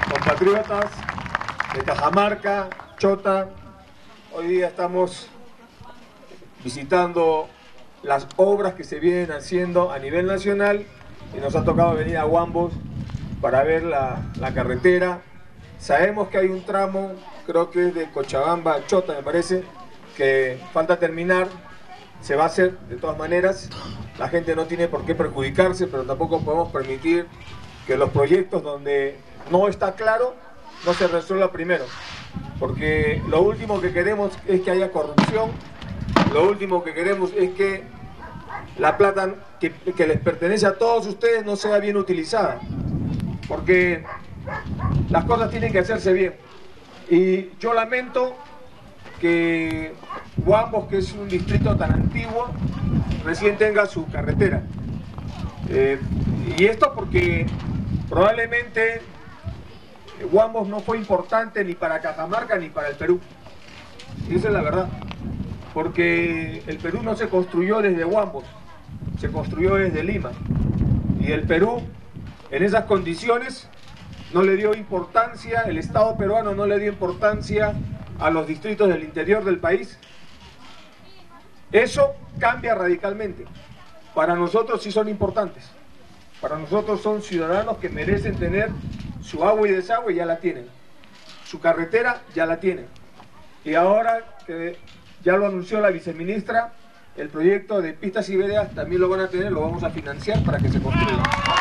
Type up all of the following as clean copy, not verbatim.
compatriotas de Cajamarca, Chota, hoy día estamos visitando las obras que se vienen haciendo a nivel nacional y nos ha tocado venir a Huambos para ver la carretera. Sabemos que hay un tramo, creo que es de Cochabamba a Chota, me parece, que falta terminar. Se va a hacer de todas maneras, la gente no tiene por qué perjudicarse, pero tampoco podemos permitir que los proyectos donde no está claro no se resuelva primero, porque lo último que queremos es que haya corrupción, lo último que queremos es que la plata que les pertenece a todos ustedes no sea bien utilizada, porque las cosas tienen que hacerse bien. Y yo lamento que Huambos, que es un distrito tan antiguo, recién tenga su carretera. Y esto porque probablemente Huambos no fue importante ni para Cajamarca ni para el Perú. Y esa es la verdad. Porque el Perú no se construyó desde Huambos, se construyó desde Lima. Y el Perú, en esas condiciones, no le dio importancia, el Estado peruano no le dio importancia a los distritos del interior del país. Eso cambia radicalmente. Para nosotros sí son importantes. Para nosotros son ciudadanos que merecen tener su agua y desagüe, ya la tienen. Su carretera ya la tienen. Y ahora que ya lo anunció la viceministra, el proyecto de pistas y veredas también lo van a tener, lo vamos a financiar para que se construya.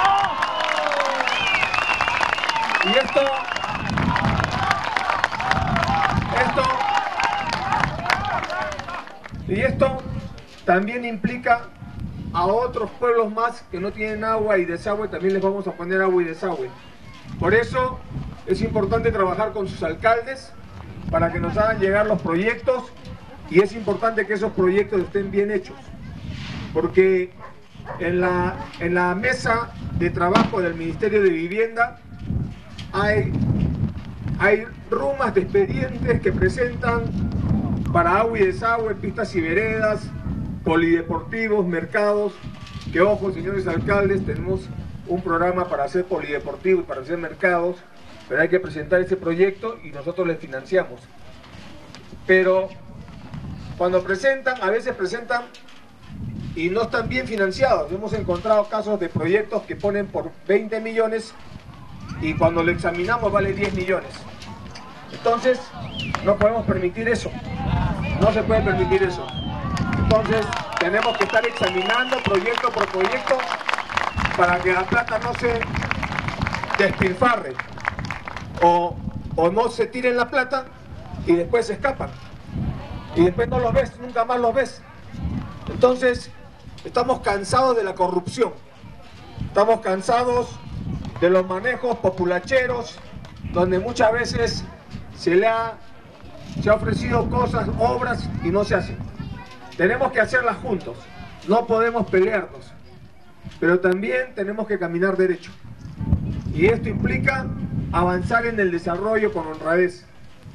Y esto también implica a otros pueblos más que no tienen agua y desagüe, también les vamos a poner agua y desagüe. Por eso es importante trabajar con sus alcaldes para que nos hagan llegar los proyectos, y es importante que esos proyectos estén bien hechos, porque en la mesa de trabajo del Ministerio de Vivienda hay rumas de expedientes que presentan para agua y desagüe, pistas y veredas, polideportivos, mercados, que ojo, señores alcaldes, tenemos un programa para hacer polideportivos y para hacer mercados, pero hay que presentar ese proyecto y nosotros les financiamos. Pero cuando presentan, a veces presentan y no están bien financiados. Hemos encontrado casos de proyectos que ponen por 20 millones y cuando lo examinamos vale 10 millones. Entonces, no podemos permitir eso. No se puede permitir eso. Entonces, tenemos que estar examinando proyecto por proyecto para que la plata no se despilfarre o no se tiren la plata y después se escapan. Y después no los ves, nunca más los ves. Entonces, estamos cansados de la corrupción. Estamos cansados de los manejos populacheros, donde muchas veces se ha ofrecido cosas, obras, y no se hacen. Tenemos que hacerlas juntos, no podemos pelearnos, pero también tenemos que caminar derecho. Y esto implica avanzar en el desarrollo con honradez.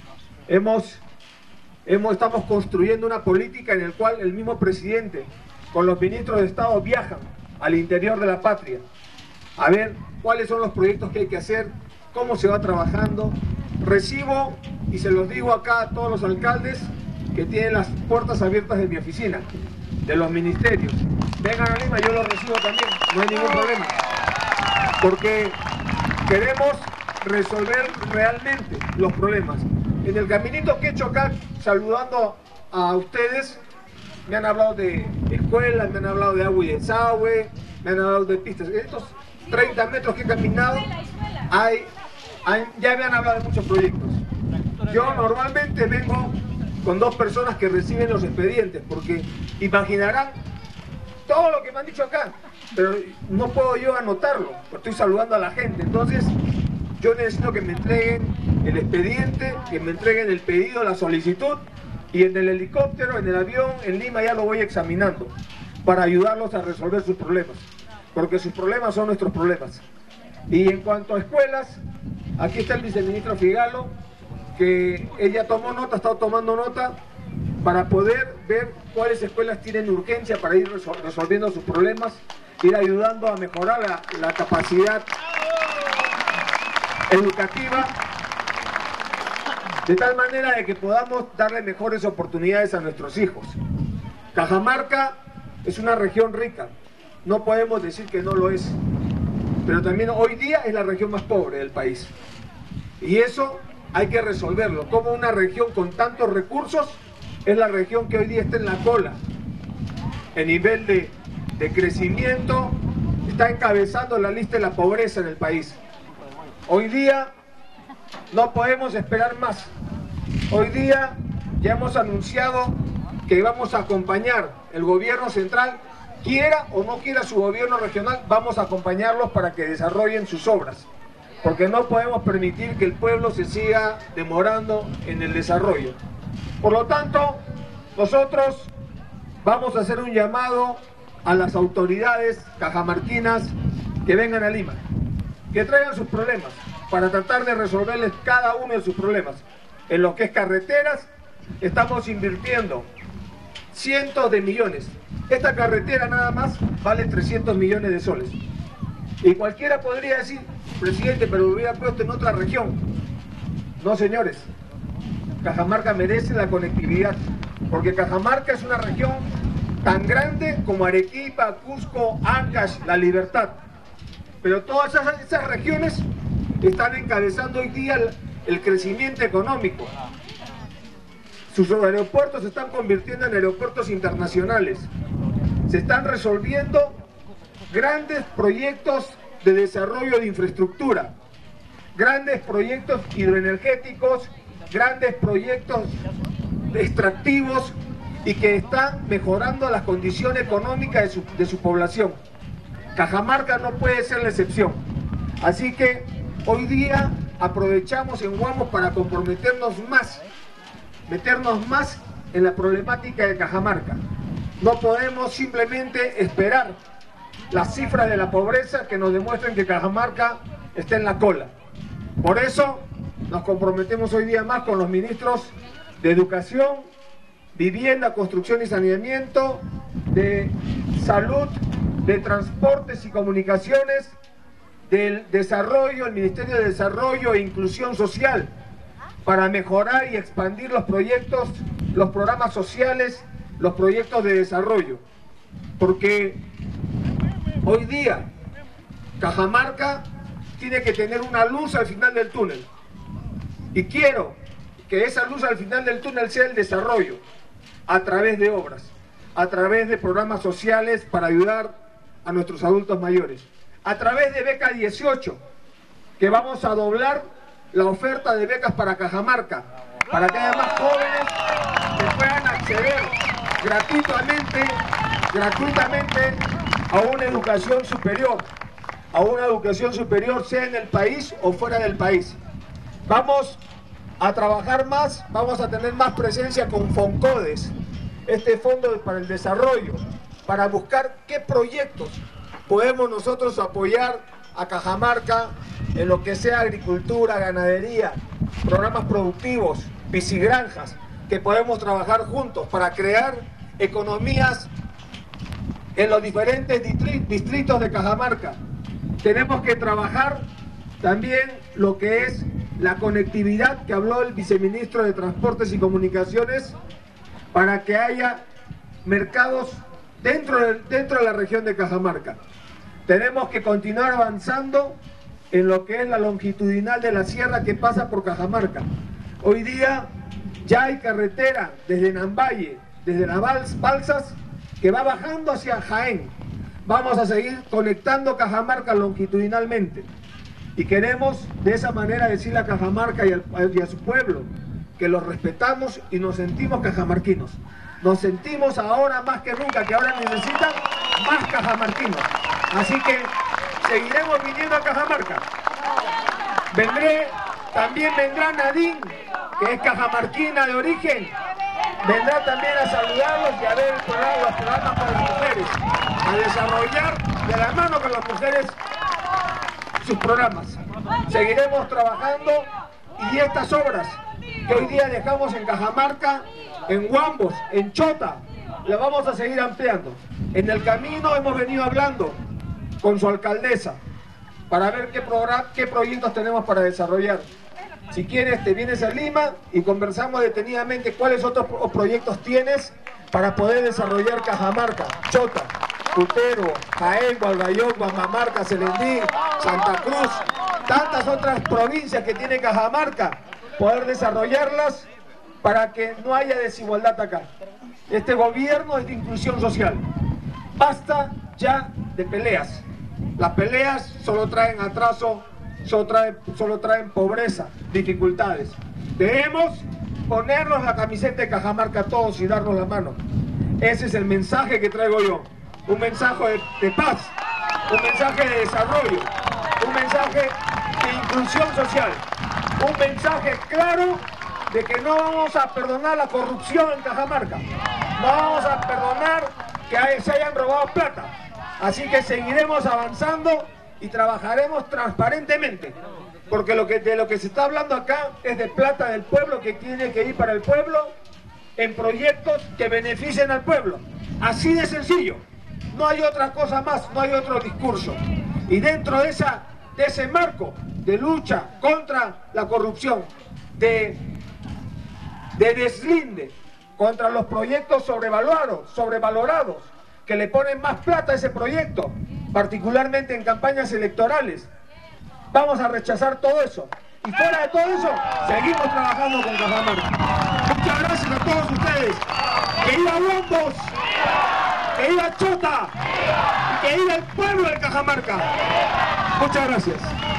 Estamos construyendo una política en la cual el mismo presidente con los ministros de Estado viajan al interior de la patria a ver cuáles son los proyectos que hay que hacer, cómo se va trabajando. Recibo, y se los digo acá a todos los alcaldes que tienen las puertas abiertas de mi oficina, de los ministerios. Vengan a Lima, yo los recibo también, no hay ningún problema. Porque queremos resolver realmente los problemas. En el caminito que he hecho acá, saludando a ustedes, me han hablado de escuelas, me han hablado de agua y desagüe, me han hablado de pistas. Estos 30 metros que he caminado, ya me han hablado de muchos proyectos. Yo normalmente vengo con 2 personas que reciben los expedientes, porque imaginarán todo lo que me han dicho acá, pero no puedo yo anotarlo, porque estoy saludando a la gente. Entonces, yo necesito que me entreguen el expediente, que me entreguen el pedido, la solicitud, y en el helicóptero, en el avión, en Lima ya lo voy examinando, para ayudarlos a resolver sus problemas, porque sus problemas son nuestros problemas. Y en cuanto a escuelas, aquí está el viceministro Figalo, que ella tomó nota, ha estado tomando nota para poder ver cuáles escuelas tienen urgencia para ir resolviendo sus problemas, ir ayudando a mejorar la capacidad educativa, de tal manera de que podamos darle mejores oportunidades a nuestros hijos. Cajamarca es una región rica, no podemos decir que no lo es, pero también hoy día es la región más pobre del país. Y eso hay que resolverlo. Como una región con tantos recursos es la región que hoy día está en la cola. El nivel de crecimiento está encabezando la lista de la pobreza en el país. Hoy día no podemos esperar más. Hoy día ya hemos anunciado que vamos a acompañar el gobierno central, quiera o no quiera su gobierno regional, vamos a acompañarlos para que desarrollen sus obras, porque no podemos permitir que el pueblo se siga demorando en el desarrollo. Por lo tanto, nosotros vamos a hacer un llamado a las autoridades cajamarquinas que vengan a Lima, que traigan sus problemas, para tratar de resolverles cada uno de sus problemas. En lo que es carreteras, estamos invirtiendo cientos de millones. Esta carretera nada más vale 300 millones de soles. Y cualquiera podría decir, presidente, pero lo hubiera puesto en otra región. No, señores, Cajamarca merece la conectividad, porque Cajamarca es una región tan grande como Arequipa, Cusco, Ancash, La Libertad. Pero todas esas regiones están encabezando hoy día el crecimiento económico. Sus aeropuertos se están convirtiendo en aeropuertos internacionales. Se están resolviendo grandes proyectos de desarrollo de infraestructura, grandes proyectos hidroenergéticos, grandes proyectos extractivos y que están mejorando las condiciones económicas de su población. Cajamarca no puede ser la excepción. Así que hoy día aprovechamos en Huambos para comprometernos más, meternos más en la problemática de Cajamarca. No podemos simplemente esperar las cifras de la pobreza que nos demuestren que Cajamarca está en la cola. Por eso nos comprometemos hoy día más con los ministros de Educación, Vivienda, Construcción y Saneamiento, de Salud, de Transportes y Comunicaciones, del Desarrollo, el Ministerio de Desarrollo e Inclusión Social, para mejorar y expandir los proyectos, los programas sociales, los proyectos de desarrollo. Porque hoy día Cajamarca tiene que tener una luz al final del túnel. Y quiero que esa luz al final del túnel sea el desarrollo, a través de obras, a través de programas sociales para ayudar a nuestros adultos mayores, a través de Beca 18, que vamos a doblar la oferta de becas para Cajamarca, para que haya más jóvenes que puedan acceder gratuitamente a una educación superior, sea en el país o fuera del país. Vamos a trabajar más, vamos a tener más presencia con FONCODES, este Fondo para el Desarrollo, para buscar qué proyectos podemos nosotros apoyar a Cajamarca en lo que sea agricultura, ganadería, programas productivos, piscigranjas, que podemos trabajar juntos para crear economías en los diferentes distritos de Cajamarca. Tenemos que trabajar también lo que es la conectividad que habló el viceministro de Transportes y Comunicaciones, para que haya mercados dentro de la región de Cajamarca. Tenemos que continuar avanzando en lo que es la longitudinal de la sierra que pasa por Cajamarca. Hoy día ya hay carretera desde Nambaye, desde las Balsas, que va bajando hacia Jaén. Vamos a seguir conectando Cajamarca longitudinalmente. Y queremos de esa manera decirle a Cajamarca y a su pueblo que los respetamos y nos sentimos cajamarquinos. Nos sentimos ahora más que nunca, que ahora necesitan más cajamarquinos. Así que seguiremos viniendo a Cajamarca. También vendrá Nadine, que es cajamarquina de origen. Vendrá también a saludarlos y a ver los programas para las mujeres, a desarrollar de la mano con las mujeres sus programas. Seguiremos trabajando y estas obras que hoy día dejamos en Cajamarca, en Huambos, en Chota, las vamos a seguir ampliando. En el camino hemos venido hablando con su alcaldesa para ver qué proyectos tenemos para desarrollar. Si quieres, te vienes a Lima y conversamos detenidamente cuáles otros proyectos tienes para poder desarrollar Cajamarca, Chota, Cutero, Jaén, Gualgayoc, Guamamarca, Selendín, Santa Cruz, tantas otras provincias que tiene Cajamarca, poder desarrollarlas para que no haya desigualdad acá. Este gobierno es de inclusión social. Basta ya de peleas. Las peleas solo traen atraso, solo traen pobreza, dificultades. Debemos ponernos la camiseta de Cajamarca todos y darnos la mano. Ese es el mensaje que traigo yo. Un mensaje de paz, un mensaje de desarrollo, un mensaje de inclusión social, un mensaje claro de que no vamos a perdonar la corrupción en Cajamarca, no vamos a perdonar que se hayan robado plata. Así que seguiremos avanzando y trabajaremos transparentemente, porque de lo que se está hablando acá es de plata del pueblo que tiene que ir para el pueblo en proyectos que beneficien al pueblo. Así de sencillo, no hay otra cosa más, no hay otro discurso. Y dentro de ese marco de lucha contra la corrupción, de deslinde contra los proyectos sobrevalorados, que le ponen más plata a ese proyecto, particularmente en campañas electorales. Vamos a rechazar todo eso. Y fuera de todo eso, seguimos trabajando con Cajamarca. Muchas gracias a todos ustedes. ¡Que viva Lombos! ¡Que viva Chota! ¡Y que viva el pueblo de Cajamarca! Muchas gracias.